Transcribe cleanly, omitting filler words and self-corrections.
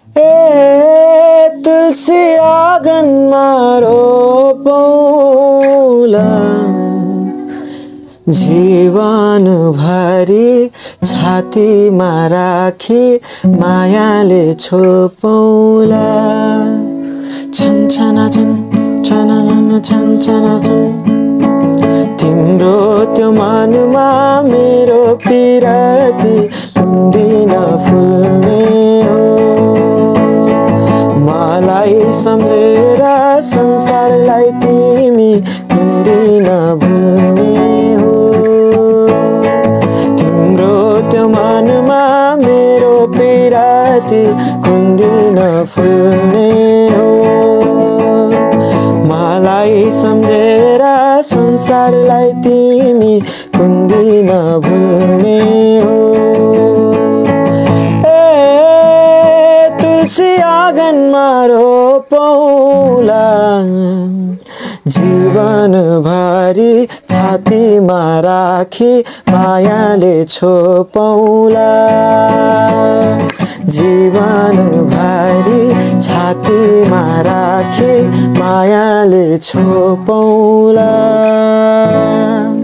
तुलसी आँगनमा रोपौँला जीवन भरि छातीमा राखी मायाले छोपौँला छन छना छन छनन छन छना छन तिम्रो त्यो मनमा मेरो पिराती कुन्दी नफुल्ने हो मलाई सम्झेर संसारलाई तिमी कुन्दी नभुल्ने हो तिम्रो त्यो मनमा मेरो पिराती कुन्दी नफुल्ने हो मलाई सम्झेर संसारलाई तिमी कुन्दी नभुल्ने हो तुलसी आँगनमा रोपौँला जीवन भरि छातीमा राखी मायाले छोपौँला जीवन भरि छातीमा राखी मायाले छोपौँला